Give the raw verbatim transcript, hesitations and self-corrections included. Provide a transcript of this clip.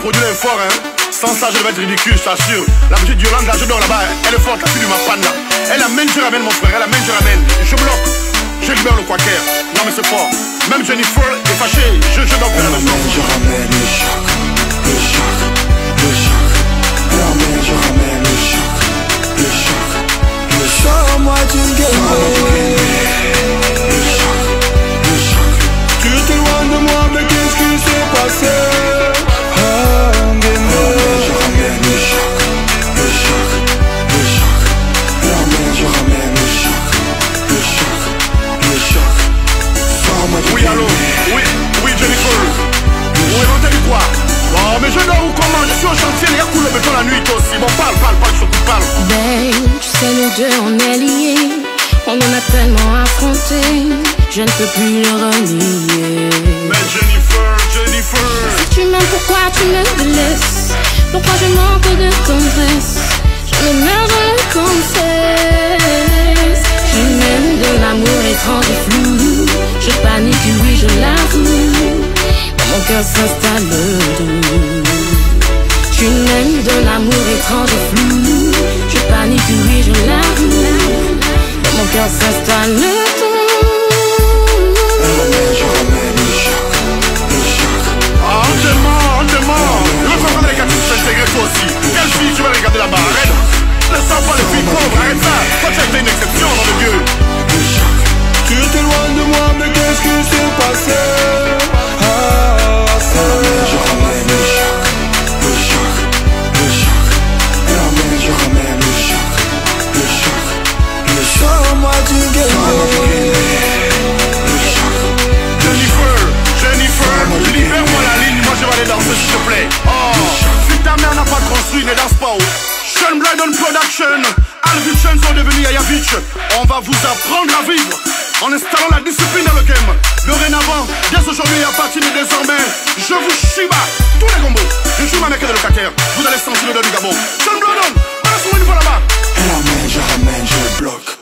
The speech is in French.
produit est fort, hein. Sans ça, je vais être ridicule, je t'assure. La petite Yolanda, je dors là-bas, elle est forte, la fille du Mapanda. Elle amène, je ramène mon frère, elle amène, je ramène. Je bloque, je libère le quaker. Non mais c'est fort. Même Jennifer est fâchée, je, je dors plus la même chose. Je ramène le choc, le choc, le choc. Elle amène, je ramène le choc, le choc, le choc. Sors-moi du game, le choc, le choc. Tu t'éloignes de moi, mais qu'est-ce qui s'est passé? Oui, allô? Oui, oui, Jennifer. Oui, on t'a dit quoi? Oh, mais je dors ou comment? Je suis au chantier, les gars coulent le béton la nuit, toi aussi. Bon, parle, parle, parle, surtout parle. Babe, tu sais, nous deux, on est liés. On en a tellement affronté. Je ne peux plus le renier. Mais Jennifer, Jennifer. Si tu m'aimes, pourquoi tu me blesses? Pourquoi je manque de tendresse? J'en ai marre, je le confesse. Tu m'aimes de l'amour étrange et flou. Je panique, oui, je l'avoue. Dans mon cœur s'installe le doute. Tu m'aimes de l'amour étrange et flou. Je panique, oui, je l'avoue. Dans mon cœur s'installe le doute. Je ramène le choc, le choc. Ah, on te ment, on te ment. Je veux pas les gars qui s'intègrent toi aussi. Quelle fille tu vas regarder là-bas? Arrête. Ne sens pas les filles pauvres, arrête ça. Toi tu as été une exception, nom de Dieu. Le choc. Tu t'éloignes de moi, mais qu'est-ce qui s'est passé? Ah, ça. Je ramène le choc, le choc, le choc. Elle ramène, je ramène le choc, le choc, le choc. Sors-moi du game, le choc. Jennifer, Jennifer, libère-moi la ligne, moi je vais aller danser s'il te plaît. Oh, si ta mère n'a pas construit, ne danse pas. Sean Blyden Production, Alvin sont devenus Yayavich. On va vous apprendre à vivre en installant la discipline dans le game. Dorénavant, dès aujourd'hui et à partir de désormais, je vous chiba tous les combos. Je joue ma mec de locataire, vous allez sentir le dos du Gabon. Sean Blyden, passe-moi une fois là-bas. Elle ramène, je ramène, je bloque.